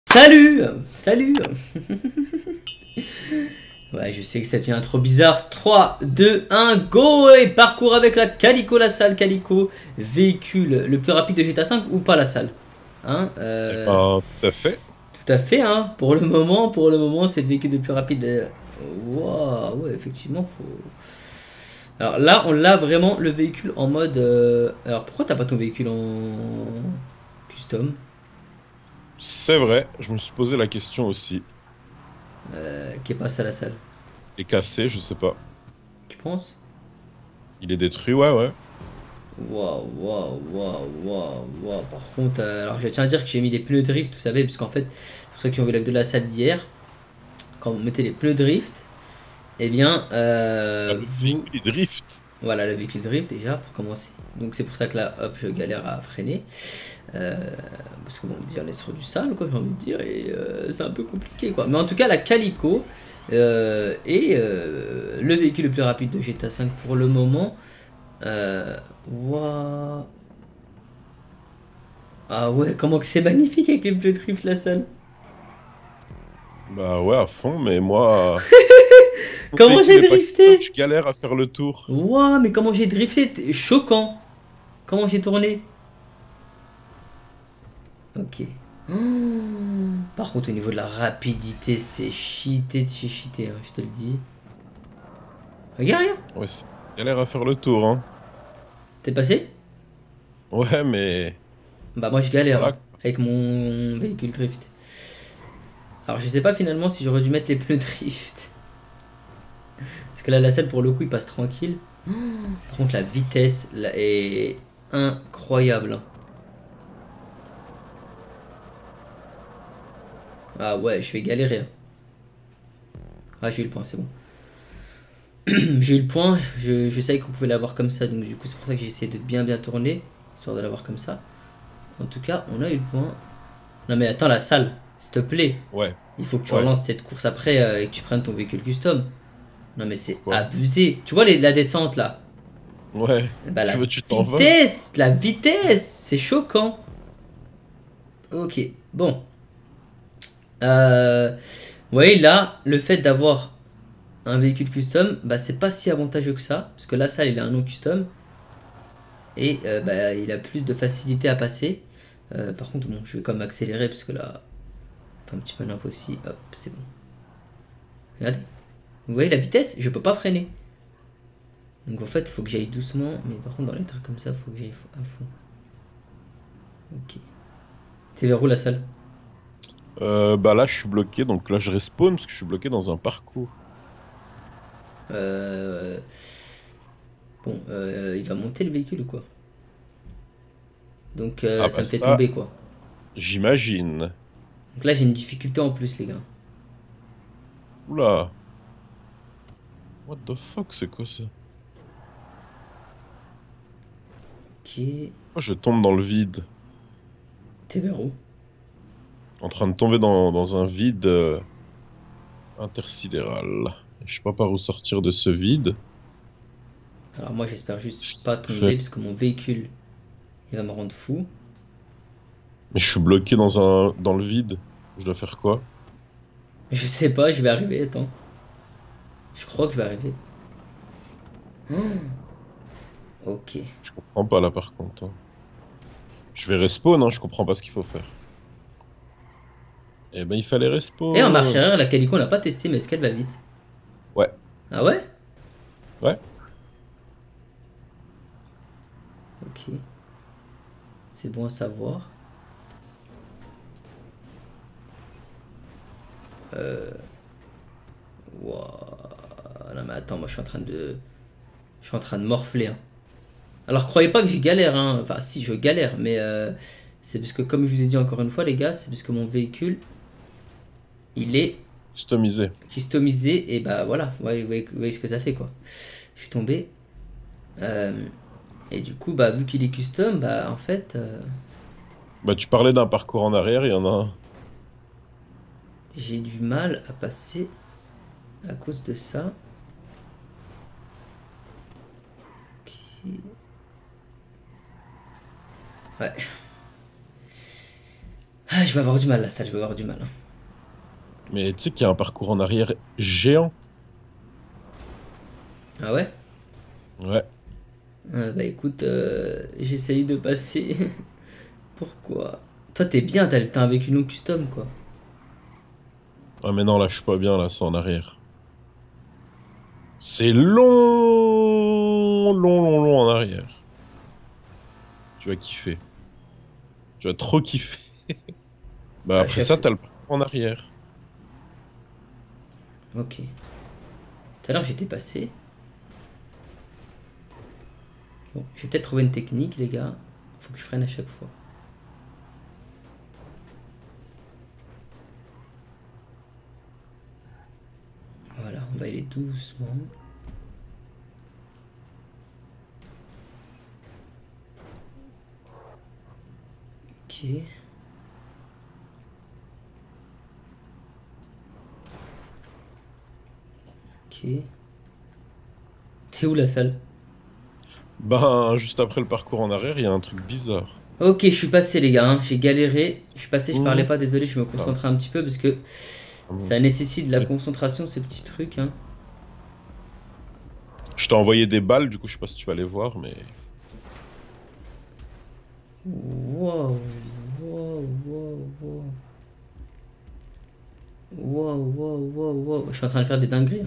Salut! Salut! Ouais, je sais que c'est une intro bizarre. 3, 2, 1, go! Et parcours avec la Calico, la salle Calico. Véhicule le plus rapide de GTA 5 ou pas la salle? Hein? Eh ben, tout à fait. Tout à fait, hein. Pour le moment, c'est le véhicule le plus rapide. Wow, ouais, effectivement, faut. Alors là, on l'a vraiment le véhicule en mode. Alors pourquoi t'as pas ton véhicule en custom? C'est vrai, je me suis posé la question aussi. Qui est passé à la salle? Il est cassé, je sais pas. Tu penses? Il est détruit, ouais, ouais. Waouh, waouh, waouh, waouh, waouh. Par contre, alors je tiens à dire que j'ai mis des pneus drift, vous savez, parce qu'en fait, pour ceux qui ont vu la vidéo de la salle d'hier, quand vous mettez les pneus drift, eh bien, Ah, le vous. véhicule, il drift. Voilà, le véhicule drift déjà, pour commencer. Donc c'est pour ça que là, hop, je galère à freiner. Euh, Parce que bon, déjà, on est sur du sale, quoi, j'ai envie de dire, et c'est un peu compliqué, quoi. Mais en tout cas, la Calico est le véhicule le plus rapide de GTA 5 pour le moment. Waouh. Ah ouais, comment que c'est magnifique avec les bleus drift la salle. Bah ouais, à fond, mais moi, mon Comment véhicule j'ai est pas custom, drifté. je galère à faire le tour. Waouh, mais comment j'ai drifté, choquant. Comment j'ai tourné. Ok. Par contre, au niveau de la rapidité, c'est cheaté de chez cheaté, hein, je te le dis. Regarde, regarde. Ouais, galère à faire le tour, hein. T'es passé? Ouais, mais Bah moi je galère, hein, voilà. avec mon véhicule drift. Alors je sais pas finalement si j'aurais dû mettre les pneus drift. Parce que là la salle pour le coup il passe tranquille. Par contre la vitesse là, est incroyable, hein. Ah ouais, je vais galérer, hein. Ah j'ai eu le point, c'est bon. J'ai eu le point, je savais qu'on pouvait l'avoir comme ça, donc du coup c'est pour ça que j'ai essayé de bien tourner, histoire de l'avoir comme ça. En tout cas, on a eu le point. Non mais attends, la salle, s'il te plaît, Ouais, il faut que tu ouais. relances cette course après et que tu prennes ton véhicule custom. Non mais c'est Pourquoi? abusé. Tu vois la descente là? Ouais. Bah Tu veux, tu t'en vas? la vitesse, c'est choquant. Ok, bon. Vous voyez là, le fait d'avoir un véhicule custom, bah c'est pas si avantageux que ça, parce que là ça il a un non custom et bah, il a plus de facilité à passer. Par contre bon, je vais quand même accélérer parce que là, fait un petit peu l'impossible. Hop, c'est bon. Regardez, vous voyez la vitesse, je peux pas freiner. Donc en fait, il faut que j'aille doucement, mais par contre dans les trucs comme ça, il faut que j'aille à fond. Ok. C'est vers où la salle? Bah là, je suis bloqué, donc là, je respawn parce que je suis bloqué dans un parcours. Euh, Bon, il va monter le véhicule ou quoi? Donc Ah ça bah me fait ça, tomber quoi. j'imagine. Donc là j'ai une difficulté en plus les gars. Oula, what the fuck, c'est quoi ça? Ok. Moi, je tombe dans le vide. T'es vers où? En train de tomber dans un vide intersidéral. Je sais pas par où sortir de ce vide. Alors moi j'espère juste Qu'est-ce qu'il pas faut faire? tomber parce que mon véhicule il va me rendre fou. Mais je suis bloqué dans le vide. Je dois faire quoi? Je sais pas, je vais arriver, attends. Je crois que je vais arriver. Ok. Je comprends pas là par contre, hein. Je vais respawn, hein, je comprends pas ce qu'il faut faire. Eh ben il fallait Et en marche respawn. arrière, la Calico on l'a pas testé mais est-ce qu'elle va vite? Ouais, Ah ouais? ouais. Ok. C'est bon à savoir. Wouah. Non mais attends, moi je suis en train de. Je suis en train de morfler, hein. Alors croyez pas que j'ai galère, hein. Enfin si je galère, mais c'est parce que comme je vous ai dit encore une fois les gars, c'est parce que mon véhicule il est Customisé. customisé et bah voilà, vous voyez ce que ça fait quoi. Je suis tombé. Euh, et du coup bah vu qu'il est custom, bah en fait Bah tu parlais d'un parcours en arrière, il y en a un. j'ai du mal à passer à cause de ça. Ok. Ouais. Ah, je vais avoir du mal là, ça, je vais avoir du mal, hein. Mais tu sais qu'il y a un parcours en arrière géant. Ah ouais? Ouais. Ah, bah écoute, j'essaye de passer. Pourquoi? Toi, t'es bien, t'as un véhicule non custom, quoi. Ah mais non, là, je suis pas bien, là, c'est en arrière. C'est long, long, long, long en arrière. Tu vas kiffer. Tu vas trop kiffer. Bah À après ça, chaque. t'as le parcours en arrière. Ok. Tout à l'heure, j'étais passé. Bon, je vais peut-être trouver une technique, les gars. Faut que je freine à chaque fois. Voilà, on va y aller doucement. Ok. Ok. T'es où la salle? Ben, juste après le parcours en arrière, il y a un truc bizarre. Ok, je suis passé, les gars, hein. J'ai galéré. Je suis passé, je parlais Mmh, pas, désolé, je me ça. concentrais un petit peu parce que Mmh. ça nécessite de la concentration, ces petits trucs, hein. Je t'ai envoyé des balles, du coup, je sais pas si tu vas les voir, mais... Wow, wow, wow, wow. Wow, wow, wow, wow. Je suis en train de faire des dingueries, hein.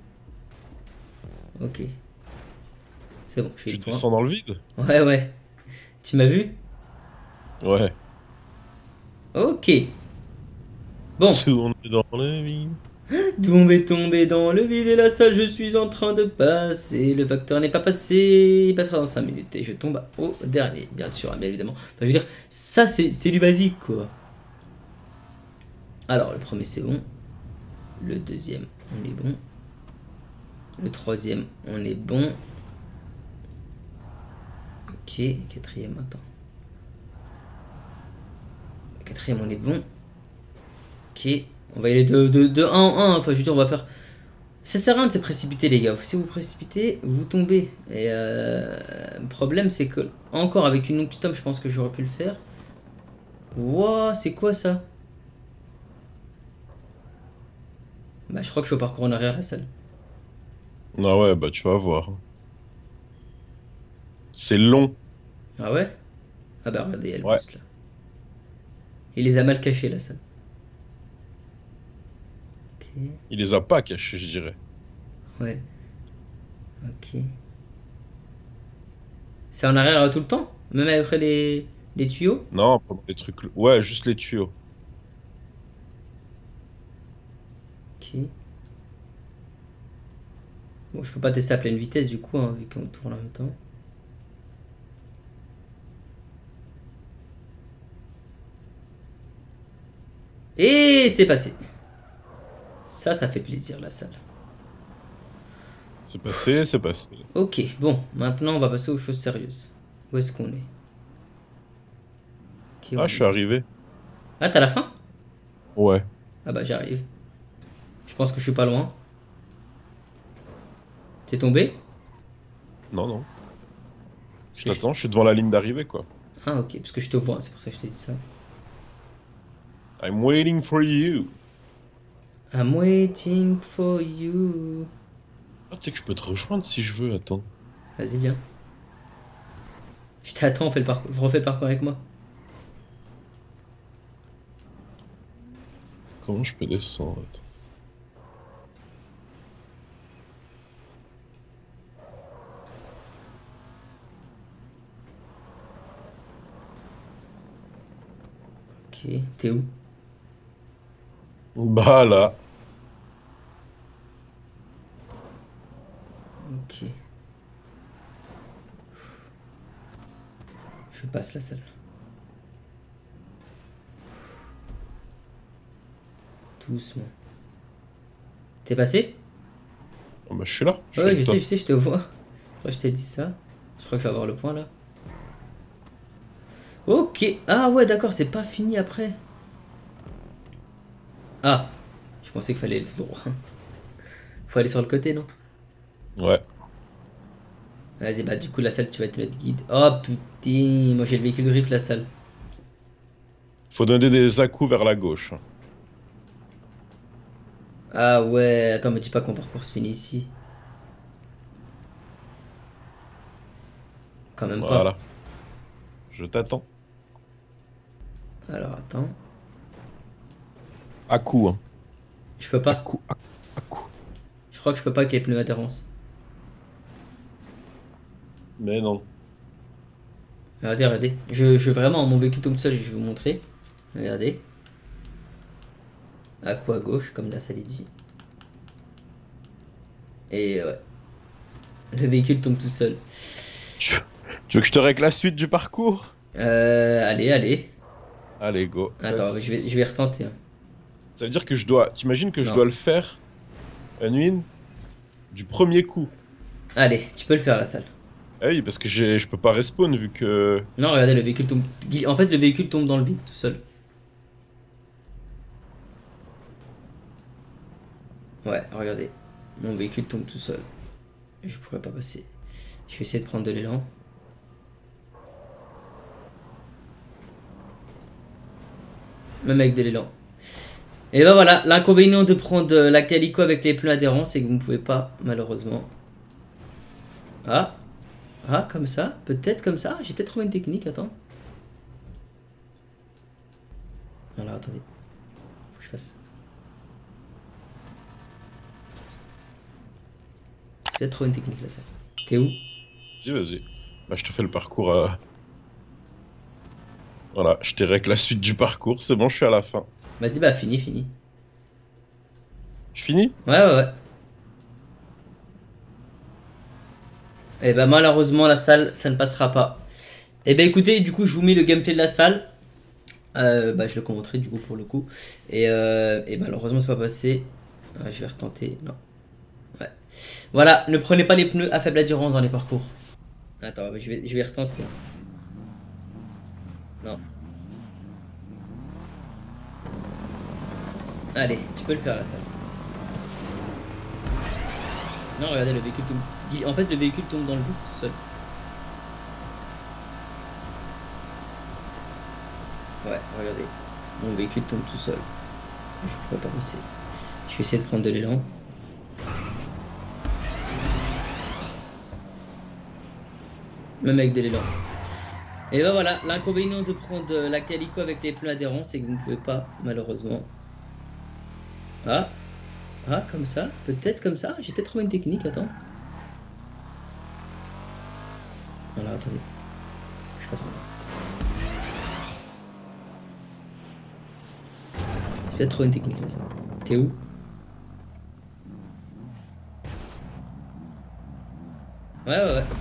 Ok, c'est bon, je suis Tu le point. descends dans le vide? Ouais, ouais. Tu m'as vu? Ouais. Ok. Bon. Tourner dans le vide. Tombé dans le vide et la salle, je suis en train de passer. Le facteur n'est pas passé, il passera dans 5 minutes. Et je tombe au dernier, bien sûr, bien évidemment. Enfin, je veux dire, ça c'est du basique, quoi. Alors, le premier c'est bon. Le deuxième, on est bon. Le troisième, on est bon. Ok, quatrième, attends. Le quatrième, on est bon. Ok, on va y aller de 1 en 1. Enfin, je veux dire, on va faire. Ça sert à rien de se précipiter, les gars. Si vous précipitez, vous tombez. Et le problème, c'est que, encore avec une non custom, je pense que j'aurais pu le faire. Wouah, c'est quoi ça? Bah, je crois que je suis au parcours en arrière de la salle. Ah ouais, bah tu vas voir. C'est long. Ah ouais? Ah bah, regardez, il y a le Ouais. boost là. Il les a mal cachés, la salle. Ok, Il les a pas cachés, je dirais. ouais, ok. C'est en arrière tout le temps? Même après les tuyaux? Non, pendant les trucs... Ouais, juste les tuyaux. Ok. Bon, je peux pas tester à pleine vitesse du coup, hein, vu qu'on tourne en même temps. Et c'est passé. Ça fait plaisir la salle. C'est passé, c'est passé. Ok, bon, maintenant on va passer aux choses sérieuses. Où est-ce qu'on est? Ok, Ah, on je est suis là. arrivé. Ah, t'as la fin? Ouais. Ah bah j'arrive. Je pense que je suis pas loin. T'es tombé? Non, non. Parce Je que je... t'attends, je suis devant la ligne d'arrivée, quoi. Ah ok, parce que je te vois, c'est pour ça que je t'ai dit ça. I'm waiting for you. I'm waiting for you. Ah, tu sais que je peux te rejoindre si je veux, attends. Vas-y, viens. Je t'attends, refais le parcours avec moi. Comment je peux descendre? Attends. Ok, t'es où? Bah là. Ok. Je passe la salle. Doucement. T'es passé? Ah bah je suis là, je Ouais, suis ouais, avec toi. je sais, je te vois. Après, je t'ai dit ça. Je crois que je vais avoir le point là. Ok. Ah ouais, d'accord, c'est pas fini après. Ah, je pensais qu'il fallait aller tout droit. Faut aller sur le côté, non? Ouais. Vas-y, bah du coup, la salle, tu vas être notre guide. Oh putain, moi j'ai le véhicule de griffe, la salle. Faut donner des à-coups vers la gauche. Ah ouais, attends, me dis pas que mon parcours se finit ici. Quand même pas. Voilà. Je t'attends. Alors attends. À-coups, hein. Je peux pas. À-coups, à-coups. Je crois que je peux pas avec les pneus adhérence. Mais non. Regardez, regardez. Je vraiment, mon véhicule tombe tout seul, je vais vous montrer. Regardez. À quoi à gauche, comme là ça l'est dit. Et ouais. Le véhicule tombe tout seul. Tu, tu veux que je te règle la suite du parcours? Allez, allez. Allez, go. Attends, Vas-y. je vais retenter, hein. Ça veut dire que je dois. T'imagines que je Non. dois le faire, Unwin, du premier coup. Allez, tu peux le faire la salle. Ah oui, parce que je peux pas respawn vu que. Non, regardez, le véhicule tombe. En fait, le véhicule tombe dans le vide tout seul. Ouais, regardez. Mon véhicule tombe tout seul. Je pourrais pas passer. Je vais essayer de prendre de l'élan. Même avec de l'élan. Et ben voilà, l'inconvénient de prendre la Calico avec les pneus adhérents, c'est que vous ne pouvez pas, malheureusement. Ah. Ah, comme ça. Peut-être comme ça. J'ai peut-être trouvé une technique, attends. Alors, attendez. Faut que je fasse. J'ai peut-être trouvé une technique là, ça. T'es où? Vas-y. Bah, je te fais le parcours. Voilà, je t'ai règle la suite du parcours. C'est bon, je suis à la fin. Vas-y, bah, fini, fini. Je finis? Ouais, ouais, ouais. Et bah, malheureusement, la salle, ça ne passera pas. Et bah, écoutez, du coup, je vous mets le gameplay de la salle. Bah, je le commenterai du coup pour le coup. Et malheureusement, c'est pas passé. Ah, je vais retenter. Non. Ouais. Voilà, ne prenez pas les pneus à faible adhérence dans les parcours. Attends, je vais retenter. Non. Allez, tu peux le faire là, ça. Non, regardez, le véhicule tombe. En fait, le véhicule tombe dans le vide tout seul. Ouais, regardez. Mon véhicule tombe tout seul. Je pourrais pas passer. Je vais essayer de prendre de l'élan. Même avec de l'élan. Et ben voilà, l'inconvénient de prendre la Calico avec les pneus adhérents, c'est que vous ne pouvez pas, malheureusement. Ah, ah, comme ça, peut-être comme ça. J'ai peut-être trouvé une technique, attends. Alors, attendez. Je fasse ça. J'ai peut-être trouvé une technique là, ça. T'es où? Ouais, ouais, ouais.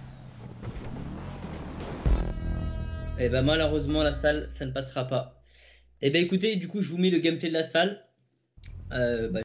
Et bah malheureusement la salle ça ne passera pas. Et bah écoutez, du coup je vous mets le gameplay de la salle. Bah,